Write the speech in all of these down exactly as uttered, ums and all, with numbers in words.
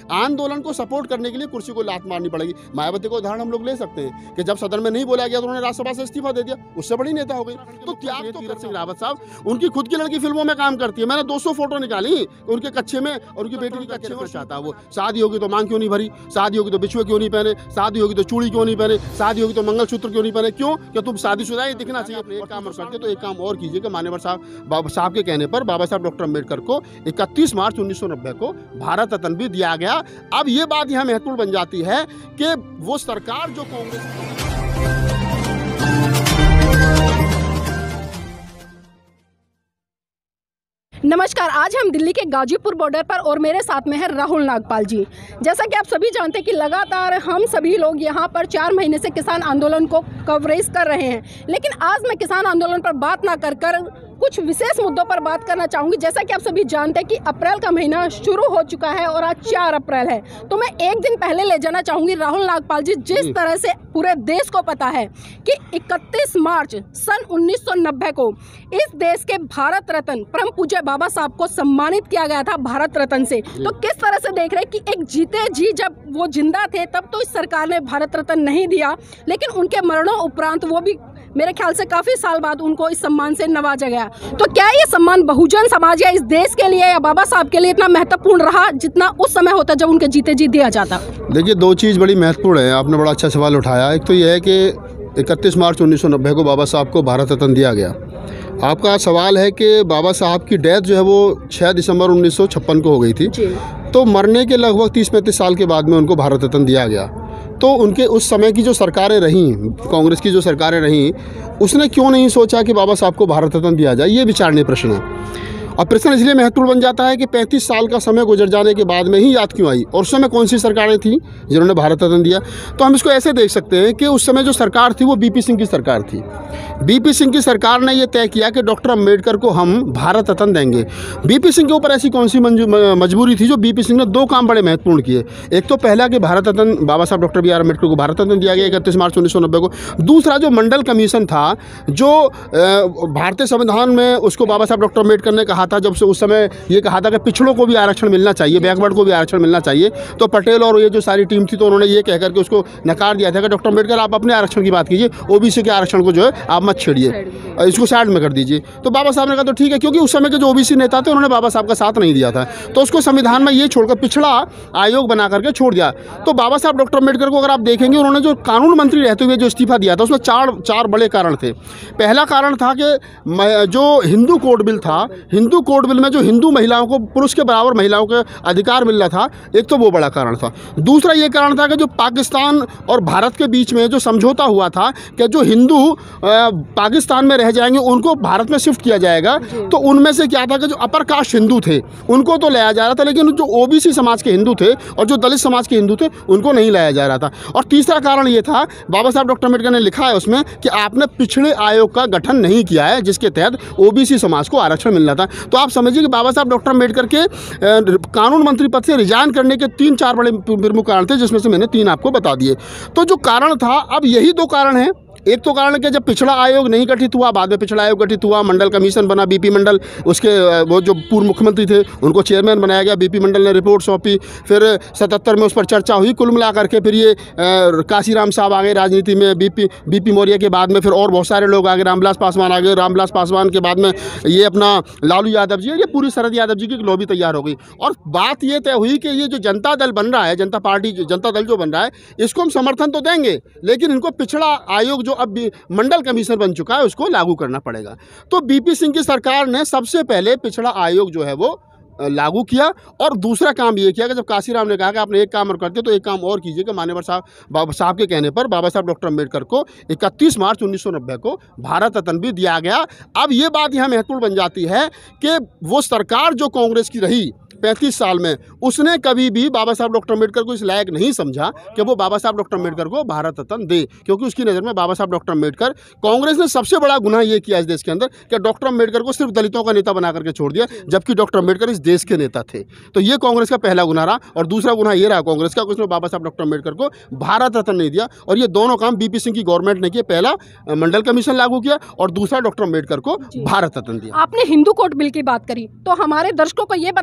आंदोलन को सपोर्ट करने के लिए कुर्सी को लात मारनी पड़ेगी। मायावती का उदाहरण हम लोग ले सकते हैं कि जब सदन में नहीं बोला गया तो उन्होंने राज्यसभा से इस्तीफा दे दिया, उससे बड़ी नेता हो गई। तो त्याग तो तीरथ सिंह रावत साहब उनकी खुद की लड़की फिल्मों में काम करती है, मैंने दो सौ फोटो निकाली उनके कच्चे में, और उनकी बेटी की कच्चे में चाहता है वो शादी होगी तो मांग क्यों नहीं भरी, शादी होगी तो बिछुए क्यों नहीं पहने, शादी होगी तो चूड़ी क्यों नहीं पहने, शादी होगी तो मंगलसूत्र क्यों नहीं पहने, क्यों कि तुम शादीशुदा ही दिखना चाहिए। एक काम और करते तो एक काम और कीजिए कि मान्यवर साहब बाबा साहब के कहने पर बाबा साहब डॉक्टर अम्बेडकर को इकतीस मार्च उन्नीस सौ नब्बे को भारत रत्न भी दिया गया। अब ये बात यहाँ महत्वपूर्ण बन जाती है कि वो सरकार जो कांग्रेस नमस्कार, आज हम दिल्ली के गाजीपुर बॉर्डर पर और मेरे साथ में है राहुल नागपाल जी। जैसा कि आप सभी जानते हैं कि लगातार हम सभी लोग यहाँ पर चार महीने से किसान आंदोलन को कवरेज कर रहे हैं, लेकिन आज मैं किसान आंदोलन पर बात ना कर कर कुछ विशेष मुद्दों पर बात करना चाहूँगी। जैसा कि आप सभी जानते हैं कि अप्रैल का महीना शुरू हो चुका है और आज चार अप्रैल है, तो मैं एक दिन पहले ले जाना चाहूँगी राहुल नागपाल जी। जिस तरह से पूरे देश को पता है कि इकतीस मार्च सन उन्नीस सौ नब्बे को इस देश के भारत रत्न परम पूज्य बाबा साहब को सम्मानित किया गया था भारत रत्न से, तो किस तरह से देख रहे हैं कि एक जीते जी जब वो जिंदा थे तब तो इस सरकार ने भारत रत्न नहीं दिया, लेकिन उनके मरणों उपरांत वो भी मेरे ख्याल से काफी साल बाद उनको इस सम्मान से नवाजा गया। तो क्या ये सम्मान बहुजन समाज या इस देश के लिए या बाबा साहब के लिए इतना महत्वपूर्ण रहा जितना उस समय होता जब उनके जीते जी दिया जाता? देखिए, दो चीज़ बड़ी महत्वपूर्ण है, आपने बड़ा अच्छा सवाल उठाया। एक तो यह है कि इकतीस मार्च उन्नीस सौ नब्बे को बाबा साहब को भारत रत्न दिया गया। आपका सवाल है कि बाबा साहब की डेथ जो है वो छः दिसंबर उन्नीस सौ छप्पन को हो गई थी, तो मरने के लगभग तीस पैंतीस साल के बाद में उनको भारत रत्न दिया गया। तो उनके उस समय की जो सरकारें रहीं, कांग्रेस की जो सरकारें रहीं, उसने क्यों नहीं सोचा कि बाबा साहब को भारत रत्न दिया जाए, ये विचारणीय प्रश्न है। और प्रश्न इसलिए महत्वपूर्ण बन जाता है कि पैंतीस साल का समय गुजर जाने के बाद में ही याद क्यों आई, और उस समय कौन सी सरकारें थीं जिन्होंने भारत रत्न दिया। तो हम इसको ऐसे देख सकते हैं कि उस समय जो सरकार थी वो बीपी सिंह की सरकार थी। बीपी सिंह की सरकार ने ये तय किया कि डॉक्टर अम्बेडकर को हम भारत रत्न देंगे। बीपी सिंह के ऊपर ऐसी कौन सी मजबूरी थी जो बीपी सिंह ने दो काम बड़े महत्वपूर्ण किए। एक तो पहला कि भारत रत्न बाबा साहब डॉक्टर बी आर अम्बेडकर को भारत रत्न दिया गया इकतीस मार्च उन्नीस सौ नब्बे को। दूसरा जो मंडल कमीशन था, जो भारतीय संविधान में उसको बाबा साहब डॉक्टर अम्बेडकर ने कहा था, जब से उस समय ये कहा था कि पिछड़ों को भी आरक्षण मिलना चाहिए, बैकवर्ड को भी आरक्षण मिलना चाहिए, तो पटेल और ये जो सारी टीम थी तो उन्होंने ये कह करके उसको नकार दिया था कि डॉक्टर अम्बेडकर आप अपने आरक्षण की बात कीजिए, ओबीसी के आरक्षण को जो है आप मत छेड़िए, इसको साइड में कर दीजिए। तो बाबा साहब ने कहा तो ठीक है, क्योंकि उस समय के जो ओबीसी नेता थे उन्होंने बाबा साहब का साथ नहीं दिया था, तो उसको संविधान में ये छोड़कर पिछड़ा आयोग बना करके छोड़ दिया। तो बाबा साहब डॉक्टर अम्बेडकर को अगर आप देखेंगे, उन्होंने जो कानून मंत्री रहते हुए जो इस्तीफा दिया था उसमें चार चार बड़े कारण थे। पहला कारण था कि जो हिंदू कोड बिल था, हिंदू कोड बिल में जो हिंदू महिलाओं को पुरुष के बराबर महिलाओं के अधिकार मिल रहा था, एक तो वो बड़ा कारण था। दूसरा ये कारण था कि जो पाकिस्तान और भारत के बीच में जो समझौता हुआ था कि जो हिंदू पाकिस्तान में रह जाएंगे उनको भारत में शिफ्ट किया जाएगा, तो उनमें से क्या था कि जो अपर कास्ट हिंदू थे उनको तो लाया जा रहा था, लेकिन जो ओबीसी समाज के हिंदू थे और जो दलित समाज के हिंदू थे उनको नहीं लाया जा रहा था। और तीसरा कारण ये था, बाबा साहब डॉक्टर अम्बेडकर ने लिखा है उसमें कि आपने पिछड़े आयोग का गठन नहीं किया है जिसके तहत ओबीसी समाज को आरक्षण मिलना था। तो आप समझिए कि बाबा साहब डॉक्टर अम्बेडकर के कानून मंत्री पद से रिजाइन करने के तीन चार बड़े प्रमुख कारण थे, जिसमें से मैंने तीन आपको बता दिए। तो जो कारण था, अब यही दो कारण हैं। एक तो कारण कि जब पिछड़ा आयोग नहीं गठित हुआ, बाद में पिछड़ा आयोग गठित हुआ, मंडल कमीशन बना, बीपी मंडल, उसके वो जो पूर्व मुख्यमंत्री थे उनको चेयरमैन बनाया गया, बीपी मंडल ने रिपोर्ट सौंपी, फिर सतहत्तर में उस पर चर्चा हुई। कुल मिला करके फिर ये काशीराम साहब आ गए राजनीति में, बीपी बीपी मौर्य के बाद में फिर और बहुत सारे लोग आ गए, रामविलास पासवान आ गए, रामविलास पासवान के बाद में ये अपना लालू यादव जी, ये पूरी शरद यादव जी की लॉबी तैयार हो गई। और बात ये तय हुई कि ये जो जनता दल बन रहा है, जनता पार्टी जनता दल जो बन रहा है, इसको हम समर्थन तो देंगे, लेकिन इनको पिछड़ा आयोग जो अब मंडल कमीशन बन चुका है उसको लागू करना पड़ेगा। तो बीपी सिंह की सरकार ने सबसे पहले पिछड़ा आयोग जो है वो लागू किया। और दूसरा काम ये किया कि जब काशीराम ने कहा कि आपने एक काम और करते तो एक काम और कीजिए कि मान्यवर साहब बाबा साहब के कहने पर बाबा साहब डॉक्टर अम्बेडकर को इकतीस मार्च उन्नीस सौ नब्बे को भारत रत्न भी दिया गया। अब ये बात यहाँ महत्वपूर्ण बन जाती है कि वो सरकार जो कांग्रेस की रही पैंतीस साल में, उसने कभी भी बाबा साहब डॉक्टर अम्बेडकर को इस लायक नहीं समझा कि वो बाबा साहब डॉक्टर अम्बेडकर को भारत रत्न दे, क्योंकि उसकी नज़र में बाबा साहब डॉक्टर अम्बेडकर, कांग्रेस ने सबसे बड़ा गुनाह ये किया इस देश के अंदर कि डॉक्टर अम्बेडकर को सिर्फ दलितों का नेता बना करके छोड़ दिया, जबकि डॉक्टर अम्बेडकर इस देश के नेता थे। तो ये कांग्रेस का पहला गुनाह रहा। और दूसरा गुनाह ये रहा कांग्रेस का, उसने बाबा साहब डॉक्टर अम्बेडकर को भारत रत्न नहीं दिया। और ये दोनों काम बीपी सिंह की गवर्नमेंट ने किए, पहला मंडल कमीशन लागू किया और दूसरा डॉक्टर अम्बेडकर को भारत रत्न दिया। आपने हिंदू कोड बिल की बात करी, तो हमारे दर्शकों को ये बताना चाहेंगे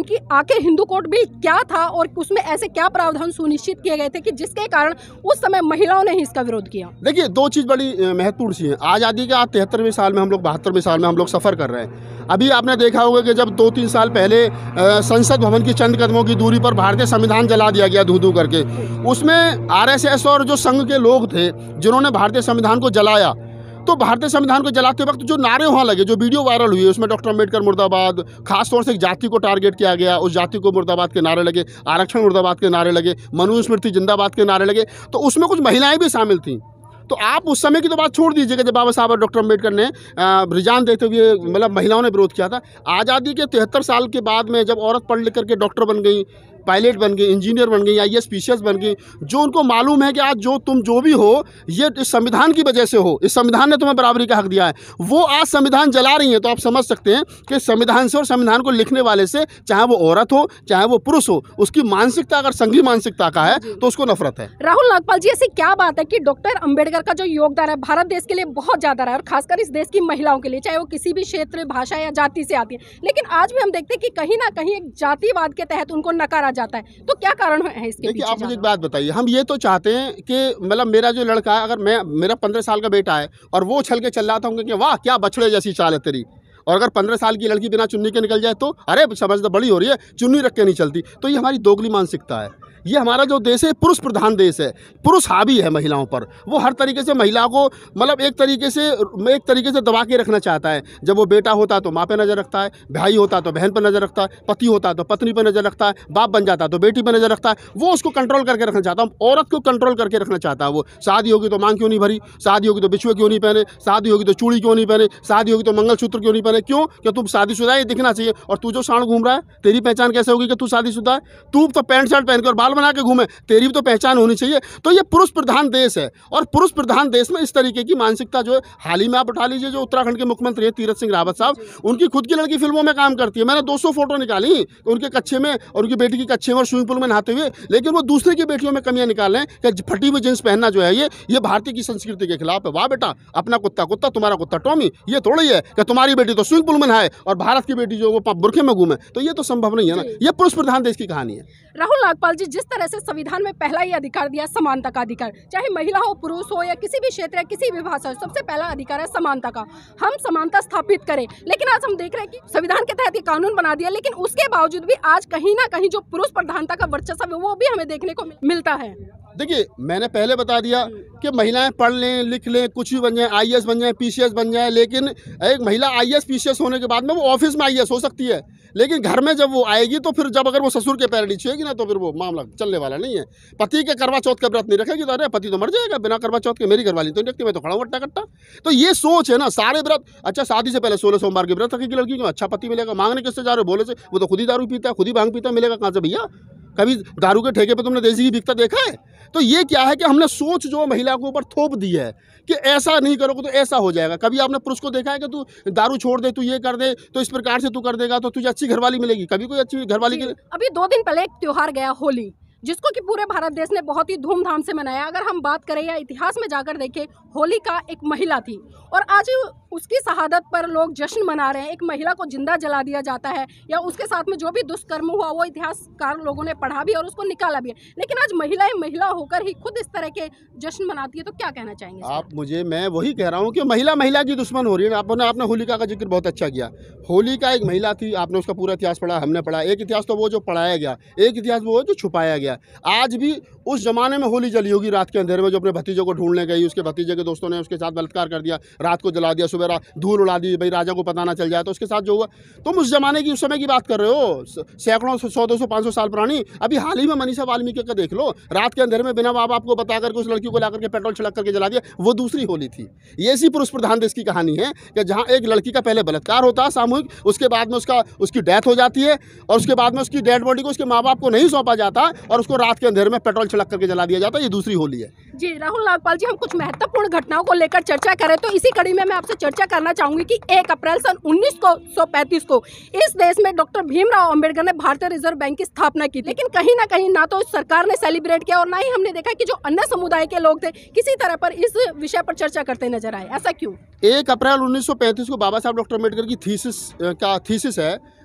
बताएं कि आखिर हिंदू कोड बिल क्या था और उसमें ऐसे क्या प्रावधान सुनिश्चित किए गए थे कि जिसके कारण उस समय महिलाओं ने ही इसका विरोध किया। देखिए, दो चीज़ बड़ी अ, महत्वपूर्ण सी है। आज़ादी के आज तिहत्तरवें साल में हम लोग, बहत्तरवें साल में हम लोग सफ़र कर रहे हैं। अभी आपने देखा होगा कि जब दो तीन साल पहले अ, संसद भवन की चंद कदमों की दूरी पर भारतीय संविधान जला दिया गया धू धू करके, उसमें आरएसएस और जो संघ के लोग थे जिन्होंने भारतीय संविधान को जलाया, तो भारतीय संविधान को जलाते वक्त जो नारे वहाँ लगे, जो वीडियो वायरल हुई, उसमें डॉक्टर अम्बेडकर मुर्दाबाद, खासतौर से एक जाति को टारगेट किया गया, उस जाति को मुर्दाबाद के नारे लगे, आरक्षण मुर्दाबाद के नारे लगे, मनुस्मृति जिंदाबाद के नारे लगे, तो उसमें कुछ महिलाएं भी शामिल थीं। तो आप उस समय की तो बात छोड़ दीजिएगा जब बाबा साहब और डॉक्टर अम्बेडकर ने रिजाइन देते हुए, मतलब महिलाओं ने विरोध किया था। आज़ादी के तिहत्तर साल के बाद में जब औरत पढ़ लिख करके डॉक्टर बन गई, पायलट बन गई, इंजीनियर बन गई, I A S P C S बन गई, जो उनको मालूम है कि आज जो तुम जो भी हो ये इस संविधान की वजह से हो, इस संविधान ने तुम्हें बराबरी का हक दिया है, वो आज संविधान जला रही हैं। तो आप समझ सकते हैं कि संविधान से और संविधान को लिखने वाले से, चाहे वो औरत हो चाहे वो पुरुष हो, उसकी मानसिकता अगर संघी मानसिकता का है तो उसको नफरत है। राहुल नागपाल जी, ऐसी क्या बात है कि डॉक्टर अंबेडकर का जो योगदान है भारत देश के लिए बहुत ज्यादा रहा है, और खासकर इस देश की महिलाओं के लिए, चाहे वो किसी भी क्षेत्र, भाषा या जाति से आती है, लेकिन आज भी हम देखते हैं कि कहीं ना कहीं एक जातिवाद के तहत उनको नकारा जाता है। तो क्या कारण है इसके देखिए, पीछे? आप मुझे एक बात बताइए, हम ये तो चाहते हैं कि मतलब मेरा जो लड़का है, अगर मैं, मेरा पंद्रह साल का बेटा है और वो उछल के चल रहा था, होंगे कि वाह क्या बछड़े जैसी चाल है तेरी, और अगर पंद्रह साल की लड़की बिना चुन्नी के निकल जाए तो अरे समझ तो बड़ी हो रही है, चुन्नी रख के नहीं चलती। तो ये हमारी दोगली मानसिकता है। ये हमारा जो देश है पुरुष प्रधान देश है, पुरुष हावी है महिलाओं पर। वो हर तरीके से महिला को मतलब एक तरीके से एक तरीके से दबा के रखना चाहता है। जब वो बेटा होता है तो माँ पे नज़र रखता है, भाई होता है तो बहन पर नज़र रखता है, पति होता है तो पत्नी पर नज़र रखता है, बाप बन जाता है तो बेटी पर नज़र रखता है। वो उसको कंट्रोल करके रखना चाहता है, औरत को कंट्रोल करके रखना चाहता है। वो शादी होगी तो मांग क्यों नहीं भरी, शादी होगी तो बिछुए क्यों नहीं पहने, शादी होगी तो चूड़ी क्यों नहीं पहने, शादी होगी तो मंगलसूत्र क्यों नहीं पहने। क्यों? कि तुम शादीशुदा है, दिखना चाहिए। और तू जो साँड़ घूम रहा है, तेरी पहचान कैसे होगी कि तू शादीशुदा है? तू तो पैंट शर्ट पहन कर बाल बना के घूमे, तेरी भी तो पहचान होनी चाहिए। तो ये पुरुष प्रधान देश है, और पुरुष प्रधान देश में इस तरीके की मानसिकता जो है, हाल ही में आप उठा लीजिए जो उत्तराखंड के मुख्यमंत्री है तीरथ सिंह रावत साहब, उनकी खुद की लड़की फिल्मों में काम करती है। मैंने दो सौ फोटो निकाली उनके कच्चे में और उनकी बेटी की कच्चे में और स्विमिंग पूल में नहाते हुए, लेकिन वो दूसरे की बेटियों में कमियां निकाल रहे हैं कि फटी हुई जींस पहनना जो है ये ये भारतीय की संस्कृति के खिलाफ है। वाह बेटा, अपना कुत्ता कुत्ता, तुम्हारा कुत्ता टॉमी। ये थोड़ी है कि तुम्हारी बेटी तो स्विमिंग पूल में नहाए और भारत की बेटी जो वो बुरखे में घूमे। तो ये तो संभव नहीं है ना। ये पुरुष प्रधान देश की कहानी है। राहुल नागपाल जी, जिस तरह से संविधान में पहला ही अधिकार दिया समानता का अधिकार, चाहे महिला हो, पुरुष हो या किसी भी क्षेत्र या किसी भी भाषा हो, सबसे पहला अधिकार है समानता का। हम समानता स्थापित करें, लेकिन आज हम देख रहे हैं कि संविधान के तहत ये कानून बना दिया, लेकिन उसके बावजूद भी आज कहीं ना कहीं जो पुरुष प्रधानता का वर्चस्व है वो भी हमें देखने को मिलता है। देखिए, मैंने पहले बता दिया कि महिलाएं पढ़ लें, लिख लें, कुछ भी बन जाए, आई ए एस बन जाए, पी सी एस बन जाए, लेकिन एक महिला I A S P C S होने के बाद में वो ऑफिस में आई ए एस हो सकती है, लेकिन घर में जब वो आएगी तो फिर जब अगर वो ससुर के पैर नीचे होगी ना तो फिर वो मामला चलने वाला नहीं है। पति के करवा चौथ का व्रत नहीं रखेगी तो अरे पति तो मर जाएगा, बिना करवा चौथ के मेरी घरवाली तो नहीं रखती, मैं तो खड़ा हूँ कट्टा कट्टा। तो ये सोच है ना, सारे व्रत। अच्छा, शादी से पहले सोलह सोमवार के व्रत रखेगी लड़की को, अच्छा पति मिलेगा। मांगने किससे जा रहे हो? बोले से। वो तो खुद ही दारू पीता है, खुद ही भांग पीता है, मिलेगा कहाँ से भैया? कभी दारू के ठेके पे तुमने देसी घी बिकता देखा है? तो ये क्या है कि हमने सोच जो महिला के ऊपर थोप दी है कि ऐसा नहीं करोगे तो ऐसा हो जाएगा। कभी आपने पुरुष को देखा है कि तू दारू छोड़ दे, तू ये कर दे, तो इस प्रकार से तू कर देगा तो तुझे अच्छी घरवाली मिलेगी? कभी कोई अच्छी घरवाली के लिए? अभी दो दिन पहले एक त्योहार गया होली, जिसको कि पूरे भारत देश ने बहुत ही धूमधाम से मनाया। अगर हम बात करें या इतिहास में जाकर देखें, होलिका एक महिला थी और आज उसकी शहादत पर लोग जश्न मना रहे हैं। एक महिला को जिंदा जला दिया जाता है या उसके साथ में जो भी दुष्कर्म हुआ वो इतिहासकार लोगों ने पढ़ा भी और उसको निकाला भी है, लेकिन आज महिलाएं महिला होकर ही खुद इस तरह के जश्न मनाती है। तो क्या कहना चाहेंगे आप? मुझे मैं वही कह रहा हूँ कि महिला महिला की दुश्मन हो रही है। आपने आपने होलिका का जिक्र बहुत अच्छा किया। होलिका एक महिला थी, आपने उसका पूरा इतिहास पढ़ा, हमने पढ़ा। एक इतिहास तो वो जो पढ़ाया गया, एक इतिहास वो जो छुपाया गया। आज भी उस जमाने में होली जली होगी रात के अंधेरे में, जो अपने भतीजे को ढूंढने गई, उसके भतीजे के दोस्तों ने उसके साथ बलात्कार कर दिया, रात को जला दिया, सुबह धूल उड़ा दी, भाई राजा को पता ना चल जाए तो उसके साथ जो हुआ। तुम उस जमाने की, उस समय की बात कर रहे हो, सैकड़ों सौ दो सौ पाँच सौ साल पुरानी। अभी हाल ही में मनीषा वाल्मीकि का देख लो, रात के अंधेरे में बिना माँ बाप को बता करके उस लड़की को ला करके पेट्रोल छिड़क करके जला दिया। वो दूसरी होली थी। ये ऐसी पुरुष प्रधान देश की कहानी है कि जहाँ एक लड़की का पहले बलात्कार होता है सामूहिक, उसके बाद में उसका उसकी डेथ हो जाती है और उसके बाद में उसकी डेड बॉडी को उसके माँ बाप को नहीं सौंपा जाता और उसको रात के अंधेरे में पेट्रोल छिड़क करके जला दिया जाता है। ये दूसरी होली है। जी राहुल नागपाल जी, हम कुछ महत्वपूर्ण घटनाओं को लेकर चर्चा करें तो इसी कड़ी में मैं आपसे चर्चा करना चाहूंगी कि एक अप्रैल सन उन्नीस सौ पैंतीस को इस देश में डॉक्टर भीमराव अंबेडकर ने भारतीय रिजर्व बैंक की स्थापना की थी, लेकिन कहीं ना कहीं ना तो सरकार ने सेलिब्रेट किया और ना ही हमने देखा कि जो अन्य समुदाय के लोग थे किसी तरह पर इस विषय पर चर्चा करते नजर आए। ऐसा क्यों? एक अप्रैल उन्नीस सौ पैंतीस को बाबा साहब डॉक्टर अम्बेडकर की थीसिस का थीसिस है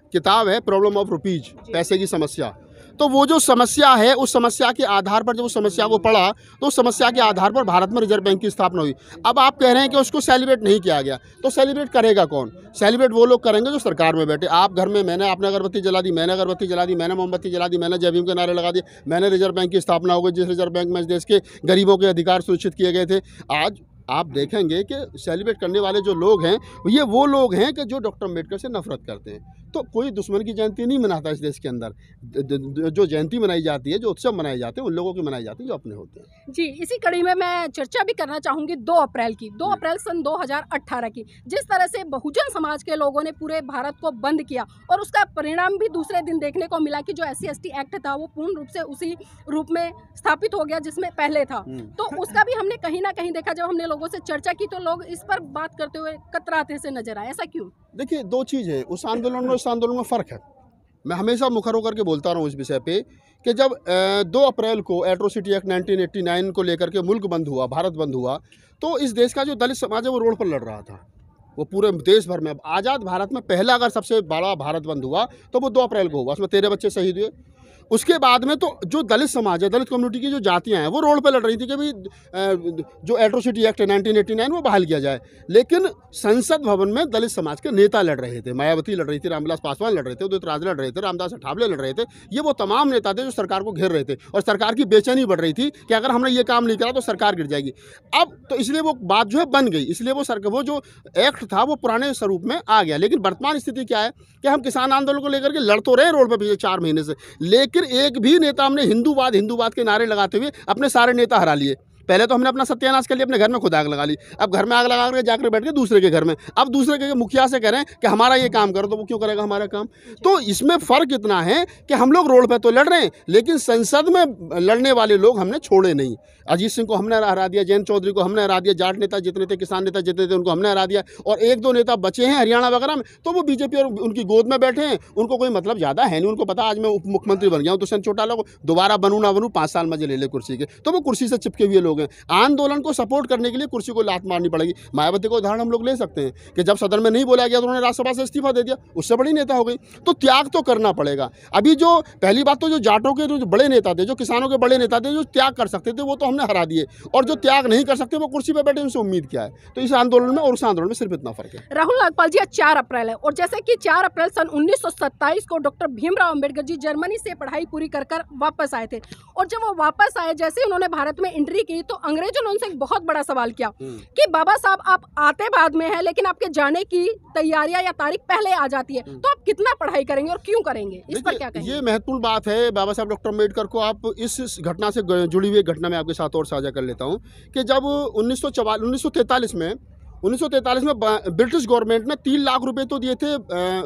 किताब है प्रॉब्लम ऑफ रुपीज, पैसे की समस्या। तो वो जो समस्या है, उस समस्या के आधार पर जब उस समस्या को पढ़ा तो उस समस्या के आधार पर भारत में रिजर्व बैंक की स्थापना हुई। अब आप कह रहे हैं कि उसको सेलिब्रेट नहीं किया गया, तो सेलिब्रेट करेगा कौन? सेलिब्रेट वो लोग करेंगे जो सरकार में बैठे। आप घर में, मैंने आपने अगरबत्ती जला दी, मैंने अगरबत्ती जला दी, मैंने मोमबत्ती जला दी, मैंने जय भीम के नारे लगा दिए, मैंने रिजर्व बैंक की स्थापना हो गई, जिस रिजर्व बैंक में इस देश के गरीबों के अधिकार सुनिश्चित किए गए थे। आज आप देखेंगे कि सेलिब्रेट करने वाले जो लोग हैं ये वो लोग हैं कि जो डॉक्टर अम्बेडकर से नफरत करते हैं। तो कोई दुश्मन की जयंती नहीं मनाता इस देश के अंदर। जो जयंती मनाई जाती है, जो उत्सव मनाए जाते हैं, उन लोगों की मनाई जाती है जो अपने होते हैं। जी, इसी कड़ी में मैं चर्चा भी करना चाहूँगी दो अप्रैल की, दो अप्रैल सन दो हज़ार अठारह की, जिस तरह से बहुजन समाज के लोगों ने पूरे भारत को बंद किया और उसका परिणाम भी दूसरे दिन देखने को मिला कि जो S C S T act था वो पूर्ण रूप से उसी रूप में स्थापित हो गया जिसमें पहले था। तो उसका भी हमने कहीं ना कहीं देखा, जब हमने लोगों से चर्चा की तो लोग इस पर बात करते हुए कतराते से नजर आए। ऐसा क्यों? देखिए, दो चीज़ है, उस आंदोलन में इस आंदोलन में फ़र्क है। मैं हमेशा मुखर होकर के बोलता रहा हूँ इस विषय पे कि जब दो अप्रैल को atrocity act nineteen eighty nine को लेकर के मुल्क बंद हुआ, भारत बंद हुआ, तो इस देश का जो दलित समाज है वो रोड पर लड़ रहा था। वो पूरे देश भर में, आज़ाद भारत में पहला अगर सबसे बड़ा भारत बंद हुआ तो वो दो अप्रैल को हुआ। उसमें तेरह बच्चे शहीद हुए। उसके बाद में तो जो दलित समाज है, दलित कम्युनिटी की जो जातियां हैं, वो रोड पे लड़ रही थी कि भाई जो एट्रोसिटी एक्ट है नाइनटीन एटी नाइन वो बहाल किया जाए। लेकिन संसद भवन में दलित समाज के नेता लड़ रहे थे। मायावती लड़ रही थी, रामविलास पासवान लड़ रहे थे, उदित राज लड़ रहे थे, रामदास अठावले लड़ रहे थे। ये वो तमाम नेता थे जो सरकार को घेर रहे थे और सरकार की बेचैनी बढ़ रही थी कि अगर हमने ये काम नहीं करा तो सरकार गिर जाएगी। अब तो इसलिए वो बात जो है बन गई, इसलिए वो सरकार वो जो एक्ट था वो पुराने स्वरूप में आ गया। लेकिन वर्तमान स्थिति क्या है कि हम किसान आंदोलन को लेकर के लड़ तो रहे रोड पर पिछले चार महीने से, लेकिन एक भी नेता हमने हिंदूवाद हिंदूवाद के नारे लगाते हुए अपने सारे नेता हरा लिए। पहले तो हमने अपना सत्यानाश कर लिया, अपने घर में खुद आग लगा ली। अब घर में आग लगा कर जाकर बैठ के दूसरे के घर में, अब दूसरे के मुखिया से कह रहे हैं कि हमारा ये काम करो, तो वो क्यों करेगा हमारा काम? तो इसमें फ़र्क इतना है कि हम लोग रोड पे तो लड़ रहे हैं, लेकिन संसद में लड़ने वाले लोग हमने छोड़े नहीं। अजीत सिंह को हमने हरा दिया, जयंत चौधरी को हमने हरा दिया, जाट नेता जितने थे, किसान नेता जितने थे, उनको हमने हरा दिया। और एक दो नेता बचे हैं हरियाणा वगैरह में, तो वो बीजेपी और उनकी गोद में बैठे हैं। उनको कोई मतलब ज़्यादा है नहीं, उनको पता आज मैं उप मुख्यमंत्री बन गया हूँ, दुष्यंत चौटाला को दोबारा बनूँ ना बनूँ, पाँच साल मजे ले ले कुर्सी के, तो वो कुर्सी से चिपके हुए लोग हैं। आंदोलन को सपोर्ट करने के लिए कुर्सी को लात मारनी पड़ेगी। मायावती को उदाहरण हम लोग ले सकते हैं कि जब सदन में नहीं बोला गया तो उन्होंने राज्यसभा से इस्तीफा दे दिया, उससे बड़ी नेता हो गई। तो त्याग तो करना पड़ेगा। अभी जो पहली बात तो जो जाटों के जो बड़े नेता थे, जो किसानों के बड़े नेता थे, जो त्याग कर सकते थे वो तो हमने हरा दिए, और जो त्याग नहीं कर सकते वो कुर्सी पर बैठे, उनसे उम्मीद क्या है? तो इस आंदोलन में और उस आंदोलन में सिर्फ इतना फर्क है। राहुल नागपाल जी, आज चार अप्रैल है और जैसे कि चार अप्रैल सन उन्नीस सौ सत्ताईस को डॉक्टर भीमराव अंबेडकर जी जर्मनी से पढ़ाई पूरी कर कर वापस आए थे, और जब वो वापस आए, जैसे उन्होंने भारत में एंट्री की तो अंग्रेजों ने उनसे एक बहुत बड़ा सवाल किया कि बाबा साहब आप आते बाद में है, लेकिन आपके जाने की तैयारियां या तारीख पहले आ जाती है, तो आप कितना पढ़ाई करेंगे और क्यों करेंगे? इस पर क्या कहेंगे? ये महत्वपूर्ण बात है बाबा साहब डॉक्टर अम्बेडकर को। आप इस घटना से जुड़ी हुई घटना में आपके साथ और साझा कर लेता हूँ कि जब उन्नीस सौ चवालीस उन्नीस सौ तैंतालीस में उन्नीस सौ तैंतालीस में ब्रिटिश गवर्नमेंट ने तीन लाख रुपए तो दिए थे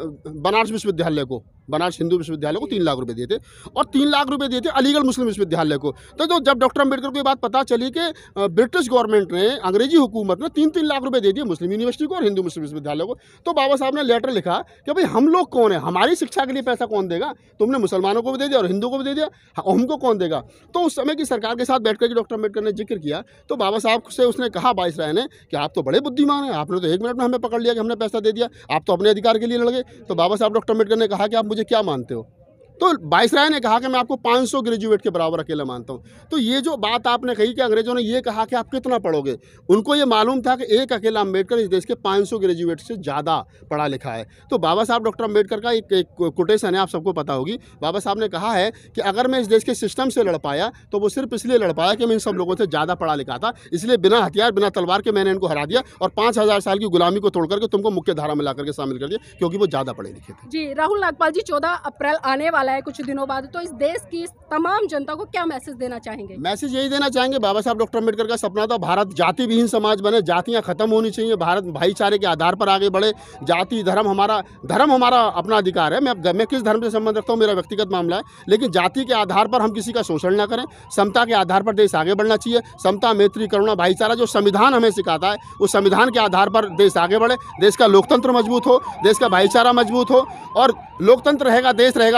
बनारस विश्वविद्यालय को, बनारस हिंदू विश्वविद्यालय को तीन लाख रुपए दिए थे, और तीन लाख रुपए दिए थे अलीगढ़ मुस्लिम विश्वविद्यालय को। तो जो जब डॉक्टर अम्बेडकर को ये बात पता चली कि ब्रिटिश गवर्नमेंट ने, अंग्रेजी हुकूमत ने तीन तीन लाख रुपए दे दिए मुस्लिम यूनिवर्सिटी को और हिंदू मुस्लिम विश्वविद्यालय को, तो बाबा साहब ने लेटर लिखा कि भाई हम लोग कौन है, हमारी शिक्षा के लिए पैसा कौन देगा? तुमने मुसलमानों को भी दे दिया और हिंदू को भी दे दिया, हमको कौन देगा? तो उस समय की सरकार के साथ बैठ कर डॉक्टर अम्बेडकर ने जिक्र किया, तो बाबा साहब से उसने कहा वाइसराय ने कि आप तो बड़े बुद्धिमान हैं, आपने तो एक मिनट में हमें पकड़ लिया कि हमने पैसा दे दिया, आप तो अपने अधिकार के लिए लड़ गए। तो बाबा साहब डॉक्टर अम्बेडकर ने कहा कि आप मुझे क्या मानते हो? तो वाइसराय ने कहा कि मैं आपको पाँच सौ ग्रेजुएट के बराबर अकेला मानता हूं। तो ये जो बात आपने कही कि अंग्रेजों ने ये कहा कि आप कितना पढ़ोगे, उनको ये मालूम था कि एक अकेला अम्बेडकर इस देश के पाँच सौ ग्रेजुएट से ज़्यादा पढ़ा लिखा है। तो बाबा साहब डॉक्टर अम्बेडकर का एक, एक कोटेशन है, आप सबको पता होगी। बाबा साहब ने कहा है कि अगर मैं इस देश के सिस्टम से लड़ पाया तो वो सिर्फ इसलिए लड़ पाया कि मैं इन सब लोगों से ज़्यादा पढ़ा लिखा था, इसलिए बिना हथियार बिना तलवार के मैंने इनको हरा दिया और पाँच हज़ार साल की गुलामी को तोड़ करके तुमको मुख्य धारा में ला करके शामिल कर दिया, क्योंकि वो ज़्यादा पढ़े लिखे थे। जी राहुल नागपाल जी, चौदह अप्रैल आने वाला है कुछ दिनों बाद, तो इस देश की तमाम जनता को क्या मैसेज देना चाहेंगे? मैसेज यही देना चाहेंगे, बाबा साहब डॉक्टर अम्बेडकर का सपना था भारत जाति विहीन समाज बने, जातियां खत्म होनी चाहिए, भारत भाईचारे के आधार पर आगे बढ़े। जाति धर्म हमारा धर्म हमारा अपना अधिकार है, मैं मैं किस धर्म से संबंध रखता हूँ मेरा व्यक्तिगत मामला है, लेकिन जाति के आधार पर हम किसी का शोषण ना करें। समता के आधार पर देश आगे बढ़ना चाहिए। समता, मैत्री, करुणा, भाईचारा जो संविधान हमें सिखाता है, उस संविधान के आधार पर देश आगे बढ़े, देश का लोकतंत्र मजबूत हो, देश का भाईचारा मजबूत हो, और लोकतंत्र रहेगा, देश रहेगा, संविधान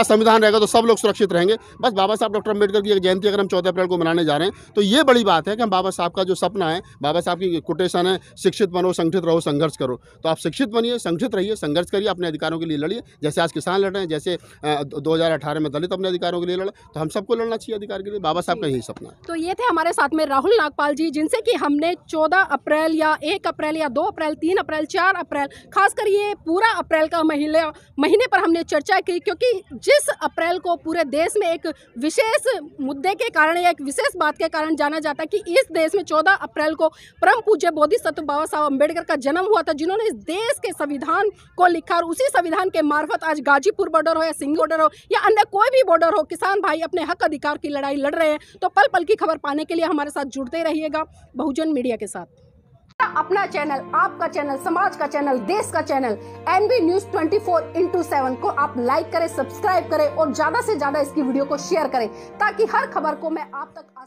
अमन रहेगा तो सब लोग सुरक्षित रहेंगे। बस बाबा साहब डॉक्टर अम्बेडकर की एक जयंती अगर हम चौदह अप्रैल को मनाने जा रहे हैं तो ये बड़ी बात है कि हम बाबा साहब का जो सपना है, बाबा साहब की कोटेशन है, शिक्षित बनो, संगठित रहो, संघर्ष करो। तो आप शिक्षित बनिए, संगठित रहिए, संघर्ष करिए, अपने अधिकारों के लिए लड़िए। जैसे आज किसान लड़ रहे हैं, जैसे दो हज़ार अठारह में दलित अपने अधिकारों के लिए लड़ा, तो हम सबको लड़ना चाहिए अधिकार के लिए। बाबा साहब का यही सपना है। तो ये थे हमारे साथ में राहुल नागपाल जी, जिनसे कि हमने चौदह अप्रैल या एक अप्रैल या दो अप्रैल, तीन अप्रैल, चार अप्रैल, खासकर ये पूरा अप्रैल का महीने महीने पर हमने चर्चा की, क्योंकि जिस अप्रैल को पूरे देश में एक विशेष मुद्दे के कारण या एक विशेष बात के कारण जाना जाता है कि इस देश में चौदह अप्रैल को परम पूज्य बोधिसत्व बाबा साहब अम्बेडकर का जन्म हुआ था, जिन्होंने इस देश के संविधान को लिखा। और उसी संविधान के मार्फत आज गाजीपुर बॉर्डर हो या सिंध बॉर्डर हो या अन्य कोई भी बॉर्डर हो, किसान भाई अपने हक अधिकार की लड़ाई लड़ रहे हैं। तो पल पल की खबर पाने के लिए हमारे साथ जुड़ते रहिएगा बहुजन मीडिया के साथ। अपना चैनल, आपका चैनल, समाज का चैनल, देश का चैनल एनबी न्यूज चौबीस इंटू सेवन को आप लाइक करें, सब्सक्राइब करें और ज्यादा से ज्यादा इसकी वीडियो को शेयर करें, ताकि हर खबर को मैं आप तक